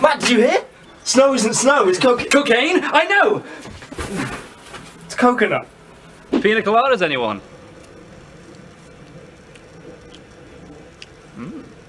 Matt, did you hear? Snow isn't snow, it's cocaine? I know! It's coconut. Pina coladas, anyone?